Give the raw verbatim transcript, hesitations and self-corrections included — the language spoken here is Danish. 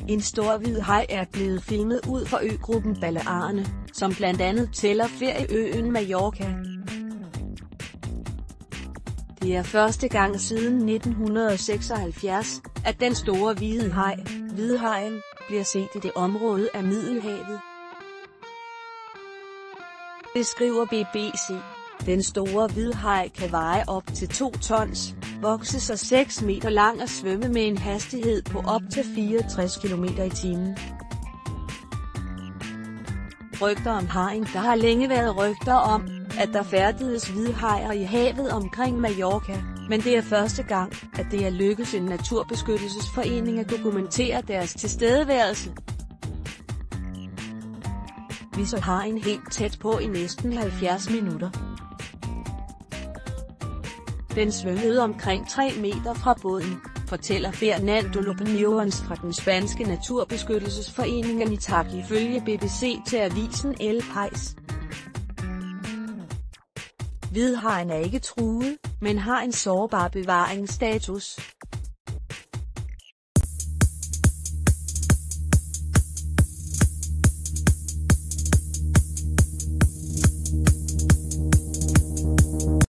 En stor hvid haj er blevet filmet ud for øgruppen Balearerne, som blandt andet tæller ferieøen Mallorca. Det er første gang siden nitten seksoghalvfjerds, at den store hvide haj, hvidhajen, bliver set i det område af Middelhavet. Det skriver B B C. Den store hvidhaj kan veje op til to tons, vokse sig seks meter lang og svømme med en hastighed på op til fireogtres kilometer i timen. Rygter om hajen. Der har længe været rygter om, at der færdedes hvidhajer i havet omkring Mallorca, men det er første gang, at det er lykkedes en naturbeskyttelsesforening at dokumentere deres tilstedeværelse. Vi så hajen helt tæt på i næsten halvfjerds minutter. Den svømmede omkring tre meter fra båden, fortæller Fernando Lopiniones fra den spanske naturbeskyttelsesforening Anitac ifølge B B C til avisen El País. Hvidhajen er ikke truet, men har en sårbar bevaringsstatus.